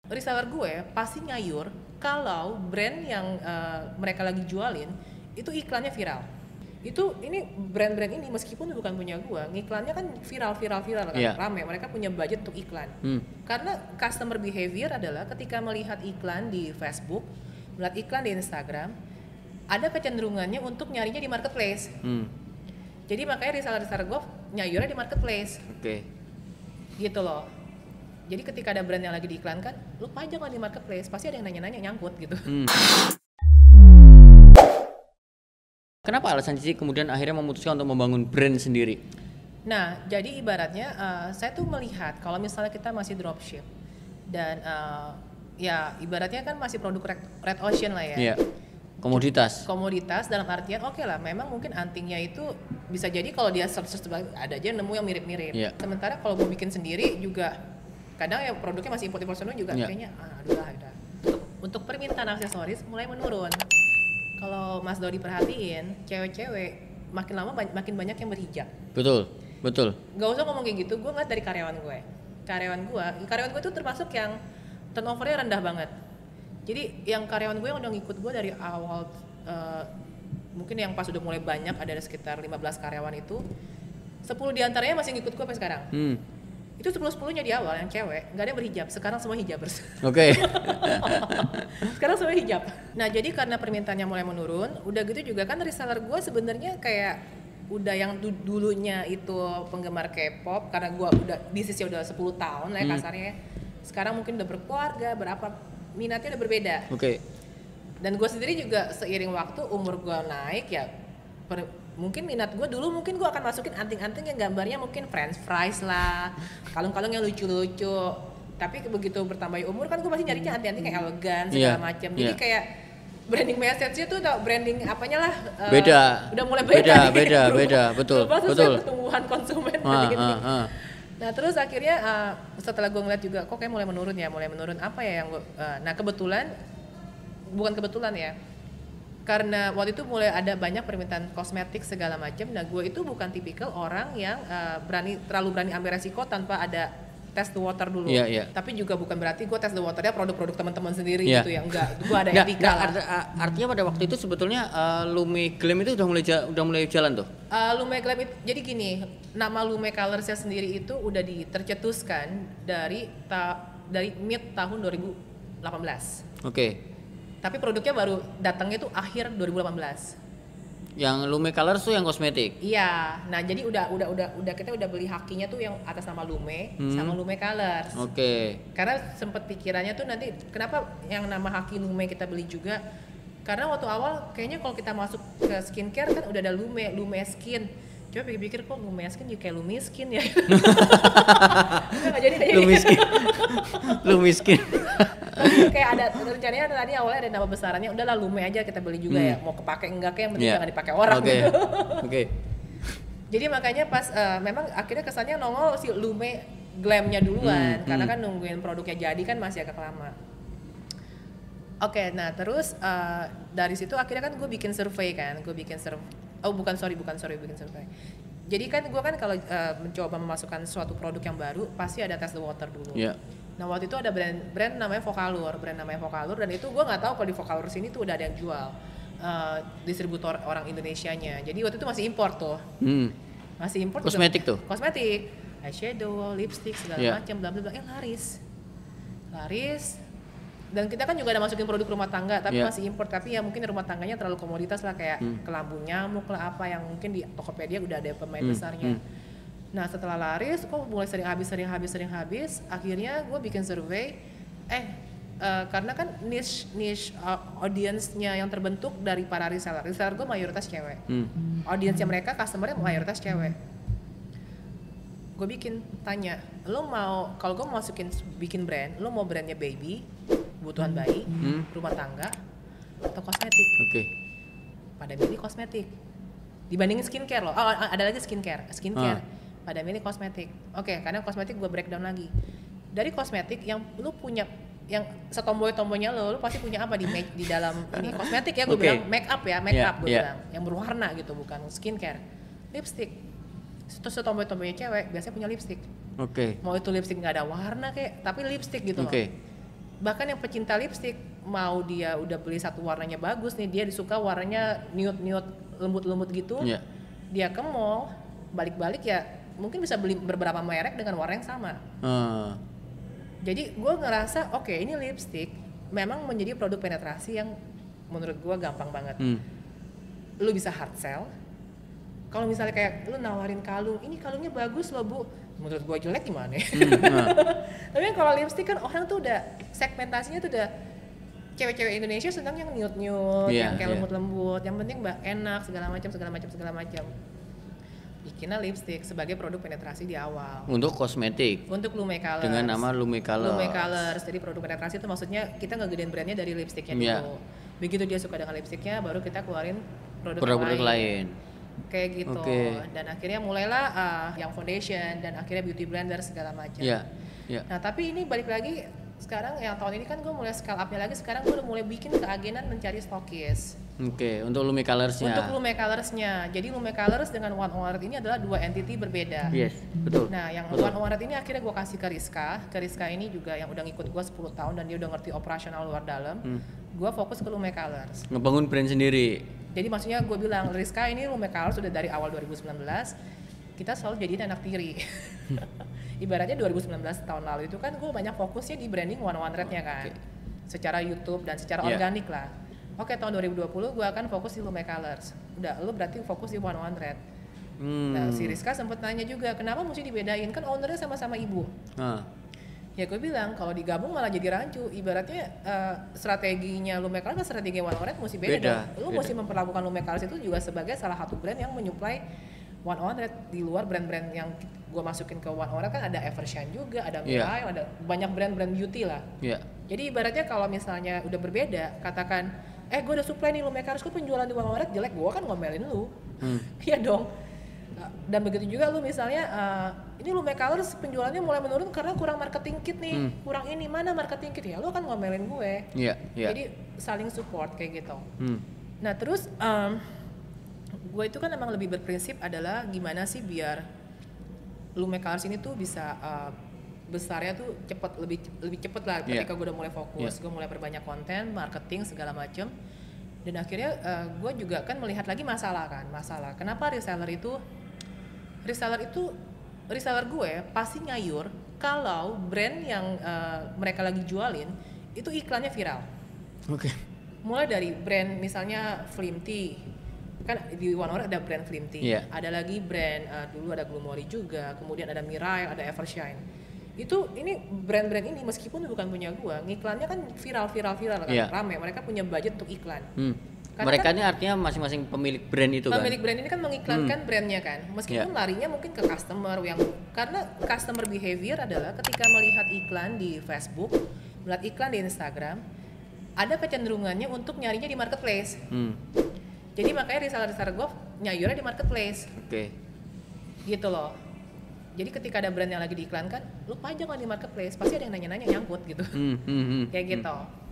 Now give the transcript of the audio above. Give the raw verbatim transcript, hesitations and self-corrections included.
reseller gue pasti ngayur kalau brand yang uh, mereka lagi jualin itu iklannya viral. Itu ini brand-brand ini meskipun bukan punya gue, ngiklannya kan viral viral viral kan, yeah. rame. Mereka punya budget untuk iklan. Hmm. Karena customer behavior adalah ketika melihat iklan di Facebook, melihat iklan di Instagram, ada kecenderungannya untuk nyarinya di marketplace. Hmm. Jadi makanya reseller-reseller gue nyayurnya di marketplace. Oke. Okay. Gitu loh. Jadi ketika ada brand yang lagi diiklankan, lu pajang kan di marketplace, pasti ada yang nanya-nanya nyangkut gitu. Hmm. Kenapa alasan Cici kemudian akhirnya memutuskan untuk membangun brand sendiri? Nah, jadi ibaratnya uh, saya tuh melihat kalau misalnya kita masih dropship dan uh, ya ibaratnya kan masih produk red, red ocean lah ya. Yeah. Komoditas. Komoditas dalam artian oke okay lah, memang mungkin antingnya itu bisa jadi kalau dia search ada aja nemu yang mirip-mirip. Yeah. Sementara kalau mau bikin sendiri juga kadang ya produknya masih import-import semua juga yeah. kayaknya ah, aduh lah udah. Untuk, untuk permintaan aksesoris mulai menurun. Kalau Mas Dodi perhatiin, cewek-cewek makin lama ba- makin banyak yang berhijab. Betul, betul. Gak usah ngomong kayak gitu, gue ngeliat dari karyawan gue. Karyawan gue, karyawan gue itu termasuk yang turnovernya rendah banget. Jadi yang karyawan gue yang udah ngikut gue dari awal, uh, mungkin yang pas udah mulai banyak ada sekitar lima belas karyawan itu, sepuluh diantaranya masih ngikut gue sampai sekarang. Hmm. Itu sepuluh sepuluhnya di awal yang cewek, nggak ada yang berhijab, sekarang semua hijabers. Oke. Okay. Sekarang semua hijab. Nah jadi karena permintaannya mulai menurun, udah gitu juga kan reseller gue sebenarnya kayak udah yang dulunya itu penggemar K-pop, karena gue udah bisnisnya udah sepuluh tahun lah ya kasarnya. Sekarang mungkin udah berkeluarga, berapa minatnya udah berbeda. Oke. Okay. Dan gue sendiri juga seiring waktu umur gue naik ya, per, mungkin minat gue dulu mungkin gue akan masukin anting-anting yang gambarnya mungkin French fries lah, kalung-kalung yang lucu-lucu. Tapi begitu bertambah umur kan gue pasti nyarinya anting-anting kayak elegan segala yeah. macam. Jadi yeah. kayak branding message-nya tuh branding apanya lah uh, beda. Udah mulai beda. Beda, nih, beda, berubah, beda, betul, betul. Pertumbuhan konsumen ah, gitu. Ah, ah. Nah terus akhirnya uh, setelah gue ngeliat juga kok kayak mulai menurun ya, mulai menurun apa ya yang gue, uh, nah kebetulan bukan kebetulan ya, karena waktu itu mulai ada banyak permintaan kosmetik segala macam. Nah gue itu bukan tipikal orang yang uh, berani terlalu berani ambil resiko tanpa ada test the water dulu. Yeah, yeah. Tapi juga bukan berarti gue test the waternya produk-produk teman-teman sendiri yeah. gitu ya. Enggak, gue ada nggak, etika. Nggak, art- artinya pada waktu itu sebetulnya uh, Lume Glam itu udah mulai ja- udah mulai jalan tuh. Uh, Lume Glam itu jadi gini, nama Lume Colorsnya sendiri itu udah ditercetuskan dari ta- dari mid tahun dua ribu delapan belas. Oke. Okay. Tapi produknya baru datangnya tuh akhir dua ribu delapan belas. Yang Lume Colors tuh yang kosmetik. Iya. Nah, jadi udah udah udah udah kita udah beli hakinya tuh yang atas nama Lume hmm. sama Lume Colors. Oke. Okay. Karena sempet pikirannya tuh nanti kenapa yang nama haki Lume kita beli juga? Karena waktu awal kayaknya kalau kita masuk ke skincare kan udah ada Lume, Lume Skin. Coba pikir-pikir kok Lume Skin juga kayak Lumi Skin ya. Enggak jadi aja. Lumi Skin. Lumi Skin. Kayak ada rencananya ada tadi awalnya ada nama besarannya, udahlah Lume aja kita beli juga hmm. ya, mau kepake enggak kayak yang penting yeah. jangan dipakai orang. Oke. Okay. Oke. Okay. Jadi makanya pas uh, memang akhirnya kesannya nongol si Lume Glamnya duluan, hmm. karena kan nungguin produknya jadi kan masih agak lama. Oke, okay, nah terus uh, dari situ akhirnya kan gue bikin survei kan, gue bikin survei, oh bukan sorry bukan sorry bikin survei. Jadi kan gue kan kalau uh, mencoba memasukkan suatu produk yang baru pasti ada test the water dulu. Yeah. Nah waktu itu ada brand brand namanya Vocalur, brand namanya Vocalur dan itu gue nggak tahu kalau di Vocalur sini tuh udah ada yang jual uh, distributor orang Indonesianya. Jadi waktu itu masih import tuh, hmm. masih import. Kosmetik juga, tuh. Kosmetik, eyeshadow, lipstick segala yeah. macam, bla bla bla, eh laris, laris. Dan kita kan juga ada masukin produk rumah tangga tapi yeah. masih import, tapi ya mungkin rumah tangganya terlalu komoditas lah kayak hmm. kelambu nyamuk lah apa yang mungkin di Tokopedia udah ada pemain hmm. besarnya. Hmm. Nah setelah laris kok mulai sering habis sering habis sering habis akhirnya gue bikin survei eh uh, karena kan niche niche uh, audience-nya yang terbentuk dari para reseller reseller gue mayoritas cewek. hmm. Audience-nya mereka customer-nya mayoritas cewek. Gue bikin tanya, lo mau kalau gue masukin bikin brand, lo mau brandnya baby, kebutuhan bayi, hmm. rumah tangga, atau kosmetik? Oke. Okay. Pada milih kosmetik. Dibandingin skincare loh. Oh, ada lagi skincare, skincare. Ah. Pada milih kosmetik. Oke, okay, karena kosmetik gue breakdown lagi. Dari kosmetik yang lo punya, yang setomboy-tomboynya lo, lo pasti punya apa di make, di dalam ini kosmetik ya? Gue okay. bilang make up ya, make yeah, up gue yeah. bilang, yang berwarna gitu, bukan skincare. Lipstick. Terus tomboy-tomboynya cewek biasanya punya lipstick. Oke. Okay. Mau itu lipstick nggak ada warna kayak, tapi lipstick gitu okay. loh. Bahkan yang pecinta lipstick, mau dia udah beli satu warnanya bagus nih, dia disuka warnanya nude-nude lembut-lembut gitu, yeah. dia ke mall, balik-balik ya mungkin bisa beli beberapa merek dengan warna yang sama. Uh. Jadi gue ngerasa oke okay, ini lipstick memang menjadi produk penetrasi yang menurut gue gampang banget. Hmm. Lu bisa hard sell. Kalau misalnya kayak lu nawarin kalung, ini kalungnya bagus loh bu, menurut gue jelek gimana? Hmm, nah. Tapi kalau lipstick kan orang tuh udah segmentasinya tuh udah cewek-cewek Indonesia senang yang nude-nude, yeah, yang kayak yeah. lembut-lembut, yang penting mbak enak segala macam segala macam segala macam. Bikinlah lipstick sebagai produk penetrasi di awal. Untuk kosmetik. Untuk Lume Colors. Dengan nama Lume Colors. Lume Colors. Jadi produk penetrasi itu maksudnya kita ngegedein brandnya dari lipsticknya yeah. dulu. Begitu dia suka dengan lipsticknya, baru kita keluarin produk, produk lain. lain. Kayak gitu. Okay. Dan akhirnya mulailah uh, yang foundation dan akhirnya beauty blender segala macam. Yeah. Yeah. Nah tapi ini balik lagi sekarang yang tahun ini kan gue mulai scale up-nya lagi. Sekarang gue udah mulai bikin keagenan mencari stokis. Oke, okay, untuk Lume Colors-nya. Untuk Lume Colors-nya. Jadi Lume Colors dengan One On One Red ini adalah dua entity berbeda. Yes, betul. Nah, yang betul. One On One Red ini akhirnya gue kasih ke Rizka. Ke Rizka ini juga yang udah ngikut gue sepuluh tahun dan dia udah ngerti operasional luar dalam. Hmm. Gue fokus ke Lume Colors. Ngebangun brand sendiri. Jadi maksudnya gue bilang, Rizka ini Lume Colors sudah dari awal dua ribu sembilan belas. Kita selalu jadiin anak tiri. Ibaratnya dua ribu sembilan belas tahun lalu itu kan gue banyak fokusnya di branding One On One Red-nya kan. Okay. Secara YouTube dan secara yeah. organik lah. Oke, tahun dua ribu dua puluh gue akan fokus di Lume Colors. Udah, lu berarti fokus di One On One Red. Hmm. Nah, si Rizka sempat nanya juga, kenapa mesti dibedain? Kan ownernya sama-sama ibu. Ah. Ya gue bilang, kalau digabung malah jadi rancu. Ibaratnya uh, strateginya Lume Colors dan strategi One On One Red mesti beda. beda Lu beda. Mesti memperlakukan Lume Colors itu juga sebagai salah satu brand yang menyuplai One On One Red di luar brand-brand yang gue masukin ke One On One Red kan ada Evershine juga, ada Mirai, yeah. ada banyak brand-brand beauty lah. Yeah. Jadi ibaratnya kalau misalnya udah berbeda, katakan eh gue udah supply nih Lume Colors, gue penjualan di One On One Red jelek, gue kan ngomelin lu. Iya hmm. dong. Dan begitu juga lu misalnya uh, ini Lume Colors penjualannya mulai menurun karena kurang marketing kit nih, hmm. kurang ini, mana marketing kit ya, lu kan ngomelin gue. Iya, yeah, yeah. Jadi saling support kayak gitu. Hmm. Nah terus um, gue itu kan emang lebih berprinsip adalah gimana sih biar Lume Colors ini tuh bisa uh, besarnya tuh cepet lebih lebih cepet lah ketika yeah. gue udah mulai fokus, yeah. gue mulai perbanyak konten, marketing segala macem. Dan akhirnya uh, gue juga kan melihat lagi masalah kan, masalah. Kenapa reseller itu, reseller itu, reseller gue pasti ngayur kalau brand yang uh, mereka lagi jualin itu iklannya viral. Oke. Okay. Mulai dari brand misalnya Flimty, kan di One On One ada brand Flimty, yeah. ada lagi brand uh, dulu ada Glumori juga, kemudian ada Mirai, ada Evershine. Itu ini brand-brand ini meskipun bukan punya gua, ngiklannya kan viral-viral-viral kan, yeah. rame. Mereka punya budget untuk iklan. Hmm. Mereka kan, ini artinya masing-masing pemilik brand itu pemilik kan. Pemilik brand ini kan mengiklankan hmm. brandnya kan, meskipun yeah. larinya mungkin ke customer yang karena customer behavior adalah ketika melihat iklan di Facebook, melihat iklan di Instagram, ada kecenderungannya untuk nyarinya di marketplace. Hmm. Jadi makanya reseller-reseller gua nyayurnya di marketplace. Oke. Okay. Gitu loh. Jadi ketika ada brand yang lagi diiklankan, lu pajang kan di marketplace, pasti ada yang nanya-nanya nyangkut gitu. Hmm, hmm, hmm, Kayak gitu. Hmm.